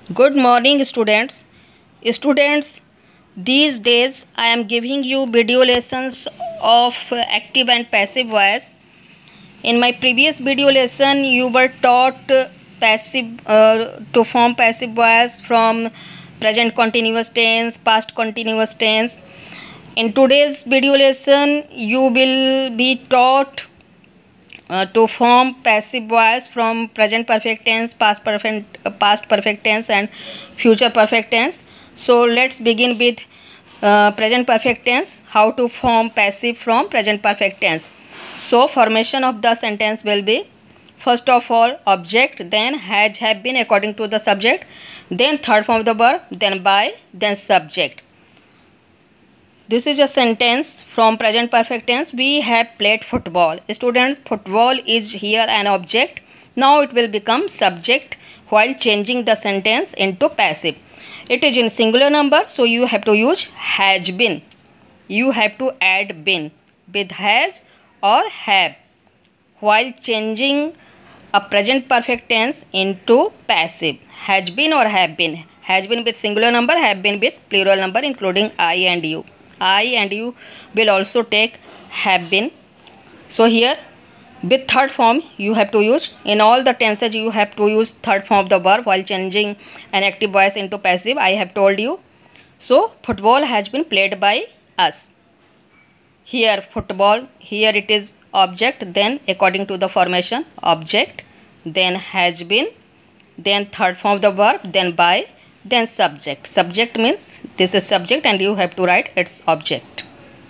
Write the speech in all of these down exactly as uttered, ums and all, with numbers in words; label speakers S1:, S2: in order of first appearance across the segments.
S1: Good morning, students. Students, these days I am giving you video lessons of active and passive voice. In my previous video lesson, you were taught passive uh, to form passive voice from present continuous tense, past continuous tense. In today's video lesson, you will be taught uh, to form passive voice from present perfect tense, past perfect uh, past perfect tense and future perfect tense. So let's begin with uh, present perfect tense, how to form passive from present perfect tense. So formation of the sentence will be, first of all, object, then has, have been according to the subject, then third form of the verb, then by, then subject. This is a sentence from present perfect tense. We have played football. Students, football is here an object. Now it will become subject while changing the sentence into passive. It is in singular number, so you have to use has been. You have to add been with has or have while changing a present perfect tense into passive. Has been or have been. Has been with singular number, have been with plural number including I and you. I and you will also take have been. So here with third form you have to use, in all the tenses you have to use third form of the verb while changing an active voice into passive. I have told you. So football has been played by us. Here football, here it is object, then according to the formation object, then has been, then third form of the verb, then by, then subject. Subject means this is subject and you have to write its object.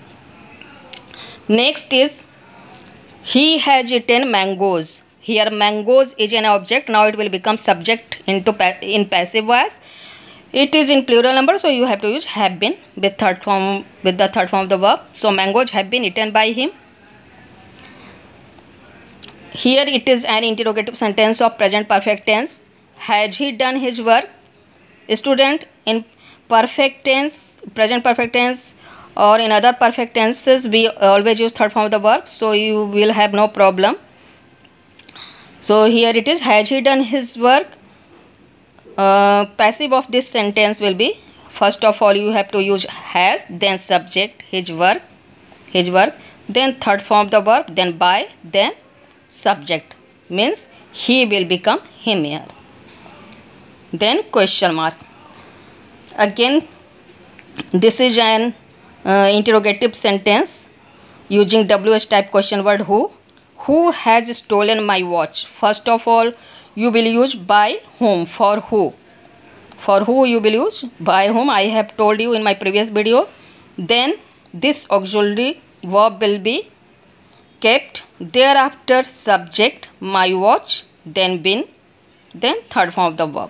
S1: Next is he has eaten mangoes. Here mangoes is an object. Now it will become subject into pa in passive voice. It is in plural number, so you have to use have been with third form with the third form of the verb. So mangoes have been eaten by him. Here it is an interrogative sentence of present perfect tense. Has he done his work? Student, in perfect tense, present perfect tense or in other perfect tenses, we always use third form of the verb, so you will have no problem. So here it is, has he done his work? Uh, passive of this sentence will be, first of all you have to use has, then subject, his work, his work, then third form of the verb, then by, then subject, means he will become him here. Then question mark. Again this is an uh, interrogative sentence using W H type question word who. Who has stolen my watch? First of all you will use by whom, for who. For who you will use by whom, I have told you in my previous video. Then this auxiliary verb will be kept, thereafter subject my watch, then been, then third form of the verb.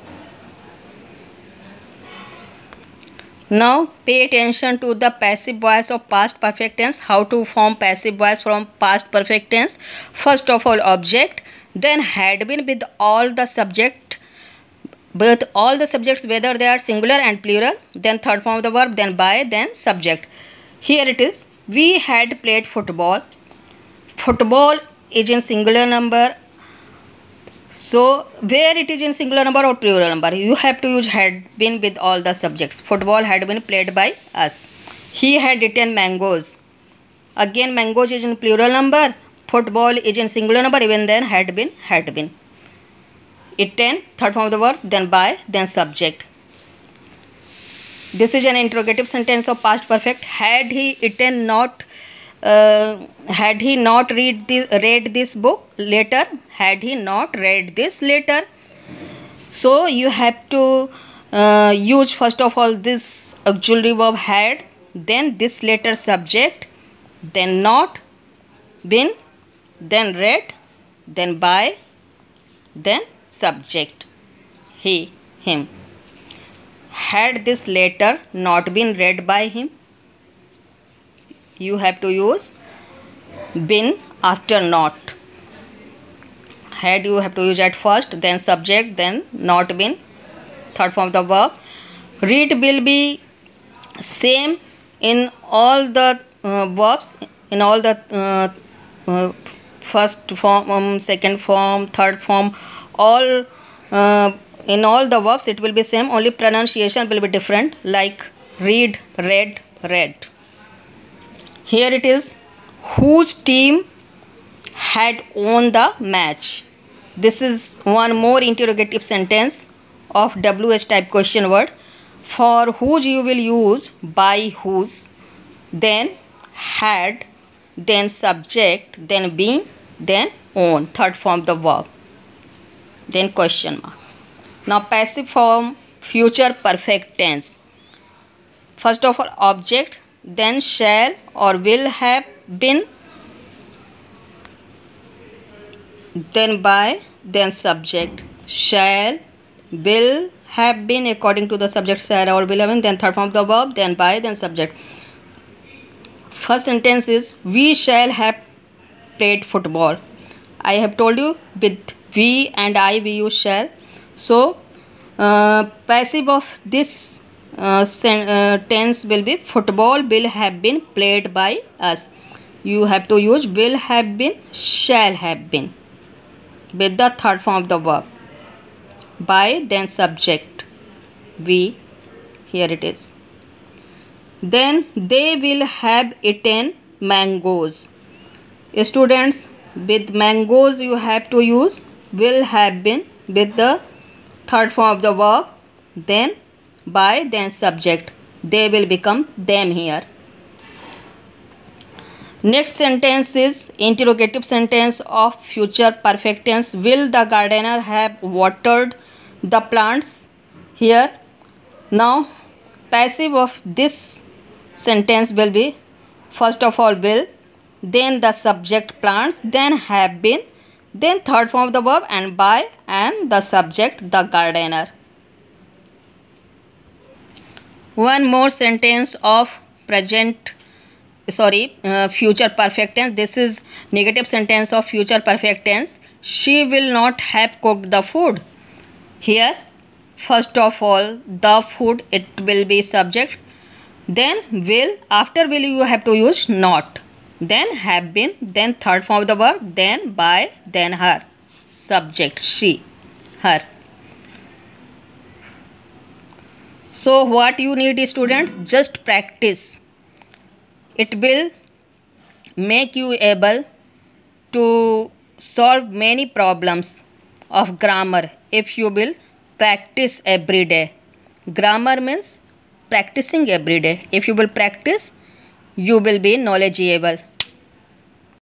S1: Now pay attention to the passive voice of past perfect tense, how to form passive voice from past perfect tense. First of all object, then had been with all the subject, with all the subjects whether they are singular and plural, then third form of the verb, then by, then subject. Here it is, we had played football. Football is in singular number, so where it is in singular number or plural number, you have to use had been with all the subjects. Football had been played by us. He had eaten mangoes. Again mangoes is in plural number, football is in singular number, even then had been, had been. Eaten, third form of the verb, then by, then subject. This is an interrogative sentence of past perfect. Had he eaten not Uh, had he not read this, read this book later? Had he not read this later? So you have to uh, use first of all this auxiliary verb had, then this later subject, then not, been, then read, then by, then subject, he, him. Had this later not been read by him, you have to use been after not. Had you have to use at first, then subject, then not been, third form of the verb. Read will be same in all the uh, verbs, in all the uh, uh, first form, um, second form, third form, all uh, in all the verbs it will be same, only pronunciation will be different, like read, read, read. Here it is, whose team had won the match. This is one more interrogative sentence of W H type question word. For whose you will use by whose, then had, then subject, then been, then on, third form of the verb, then question mark. Now passive form, future perfect tense. First of all object, then shall or will have been, then by, then subject. Shall, will have been according to the subject shall or will have been, then third form of the verb, then by, then subject. First sentence is, we shall have played football. I have told you with we and I we use shall. So uh, passive of this uh, sen uh, tense will be, football will have been played by us. You have to use will have been, shall have been with the third form of the verb. By, then subject, we, here it is. Then they will have eaten mangoes. Students, with mangoes you have to use will have been with the third form of the verb, then by, then subject. They will become them here. Next sentence is interrogative sentence of future perfect tense. Will the gardener have watered the plants? Here now passive of this sentence will be, first of all will, then the subject plants, then have been, then third form of the verb, and by, and the subject the gardener. One more sentence of present sorry uh, future perfect tense. This is negative sentence of future perfect tense. She will not have cooked the food. Here first of all the food, it will be subject, then will, after will you have to use not, then have been, then third form of the verb, then by, then her, subject she, her. So what you need, students, just practice. It will make you able to solve many problems of grammar if you will practice every day. Grammar means practicing every day. If you will practice, you will be knowledgeable.